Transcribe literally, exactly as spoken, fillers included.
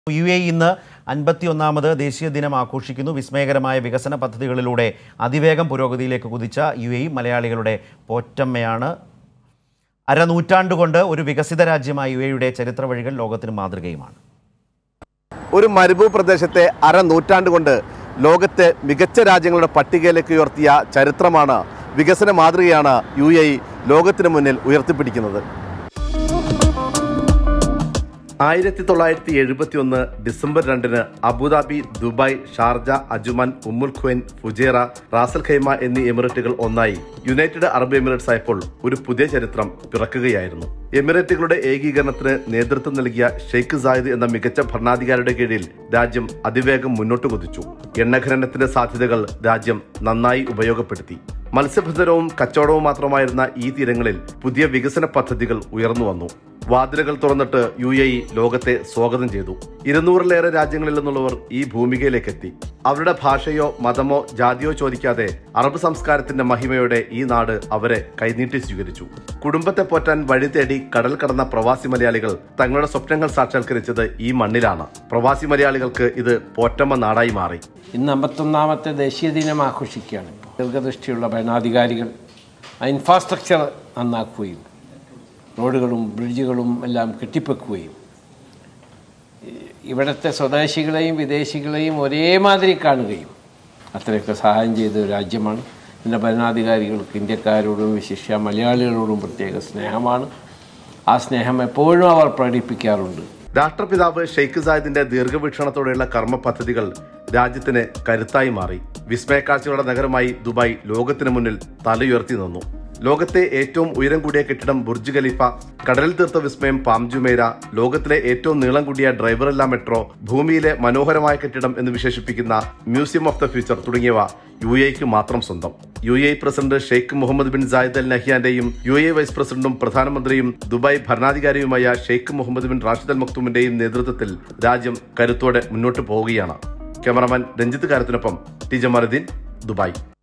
U A E ഇന്ന് അൻപത്തിയൊന്നാമത് ദേശീയ ദിനം ആഘോഷിക്കുന്നു. വിസ്മയകരമായ വികസന പദ്ധതികളിലൂടെ അതിവേഗം പുരോഗതിയിലേക്ക് കുതിച്ച യു എ ഇ മലയാളികളുടെ പോറ്റമ്മയാണ്. അരനൂറ്റാണ്ടുകൊണ്ട് ഒരു വികസിത രാജ്യമായ യു എ ഇയുടെ ചരിത്ര വഴികൾ ലോകത്തിന് മാതൃകയുമാണ്. ഒരു മരുഭൂമി പ്രദേശത്തെ അരനൂറ്റാണ്ട് കൊണ്ട് ലോകത്തെ മികച്ച രാജ്യങ്ങളുടെ പട്ടികയിലേക്ക് ഉയർത്തിയ ചരിത്രമാണ്, വികസന മാതൃകയാണ് യു എ ഇ ലോകത്തിന് മുന്നിൽ ഉയർത്തിപ്പിടിക്കുന്നത്. ആയിരത്തി തൊള്ളായിരത്തി എഴുപത്തി ഒന്ന് ഡിസംബർ രണ്ടിന് Abu Dhabi, Dubai, Sharjah, Ajman, Umm al Quwain, Fujairah, Ras al Khaimah എന്നീ എമിറേറ്റുകൾ ഒന്നായി യുണൈറ്റഡ് അറബ് എമിറേറ്റ്സ് ആയപ്പോൾ ഒരു പുതിയ ചരിത്രം പിറക്കുകയായിരുന്നു. എമിറേറ്റുകളുടെ ഏകീകരണത്തിന് നേതൃത്വം നൽകിയ ഷെയ്ഖ് സായിദ് എന്ന മികച്ച ഭരണാധികാരിയുടെ കീഴിൽ രാജ്യം അതിവേഗം മുന്നോട്ട് കുതിച്ചു. എണ്ണഖനനത്തിന്റെ സാധ്യതകൾ രാജ്യം നന്നായി ഉപയോഗപ്പെടുത്തി. മത്സ്യബന്ധനവും കച്ചവടവും മാത്രമായിരുന്ന ഈ തീരങ്ങളിൽ പുതിയ വികസന പദ്ധതികൾ ഉയർന്നു വന്നു. വാതിലുകൾ തുറന്നിട്ട് യു എ ഇ ലോകത്തെ സ്വാഗതം ചെയ്തു. ഇരുന്നൂറിലേറെ രാജ്യങ്ങളിൽ നിന്നുള്ളവർ ഈ ഭൂമികയിലേക്ക് എത്തി. അവരുടെ ഭാഷയോ മതമോ ജാതിയോ ചോദിക്കാതെ അറബ് സംസ്കാരത്തിന്റെ മഹിമയോടെ ഈ നാട് അവരെ കൈനീട്ടി സ്വീകരിച്ചു. കുടുംബത്തെ പോറ്റാൻ വഴി തേടി കടൽ കടന്ന പ്രവാസി മലയാളികൾ തങ്ങളുടെ സ്വപ്നങ്ങൾ സാക്ഷാത്കരിച്ചത് ഈ മണ്ണിലാണ്. പ്രവാസി മലയാളികൾക്ക് ഇത് പോറ്റമ്മ നാടായി മാറി. ഇന്ന് അമ്പത്തൊന്നാമത്തെ ദേശീയ ദിനം ആഘോഷിക്കുകയാണ്. ദീർഘദൃഷ്ടിയുള്ള ഭരണാധികാരികൾ ആ ഇൻഫ്രാസ്ട്രക്ചർ നന്നാക്കുകയും റോഡുകളും ബ്രിഡ്ജുകളും എല്ലാം കെട്ടിപ്പൊക്കുകയും ഇവിടുത്തെ സ്വദേശികളെയും വിദേശികളെയും ഒരേമാതിരി കാണുകയും അത്രയൊക്കെ സഹായം ചെയ്ത രാജ്യമാണ്. ഇതിൻ്റെ ഭരണാധികാരികൾക്ക് ഇന്ത്യക്കാരോടും വിശിഷ്യ മലയാളികളോടും പ്രത്യേക സ്നേഹമാണ്. ആ സ്നേഹം എപ്പോഴും അവർ പ്രകടിപ്പിക്കാറുണ്ട്. രാഷ്ട്രപിതാവ് ഷെയ്ഖ് സായിദിന്റെ ദീർഘവീക്ഷണത്തോടെയുള്ള കർമ്മ പദ്ധതികൾ രാജ്യത്തിന് കരുത്തായി മാറി. വിസ്മയക്കാഴ്ചകളുടെ നഗരമായി ദുബായ് ലോകത്തിന് മുന്നിൽ തലയുയർത്തി നിന്നു. ലോകത്തെ ഏറ്റവും ഉയരം കൂടിയ കെട്ടിടം ബുർജ് ഖലീഫ, കടലിൽ തീർത്ത വിസ്മയം പാം ജുമൈര, ലോകത്തിലെ ഏറ്റവും നീളം കൂടിയ ഡ്രൈവറില്ല മെട്രോ, ഭൂമിയിലെ മനോഹരമായ കെട്ടിടം എന്ന് വിശേഷിപ്പിക്കുന്ന മ്യൂസിയം ഓഫ് ദ ഫ്യൂച്ചർ തുടങ്ങിയവ യു എ ഇക്ക് മാത്രം സ്വന്തം. U A E president Sheikh Mohammed bin Zayed Al നഹ്യാന്റെയും യു എ ഇ വൈസ് പ്രസിഡന്റും പ്രധാനമന്ത്രിയും ദുബായ് ഭരണാധികാരിയുമായ Sheikh Mohammed bin Rashid Al മക്തൂമിന്റെയും നേതൃത്വത്തിൽ രാജ്യം കരുത്തോടെ മുന്നോട്ട് പോവുകയാണ്. ക്യാമറമാൻ രഞ്ജിത്ത് കാരത്തിനൊപ്പം ടി ജമാലുദ്ദീൻ, ദുബായ്.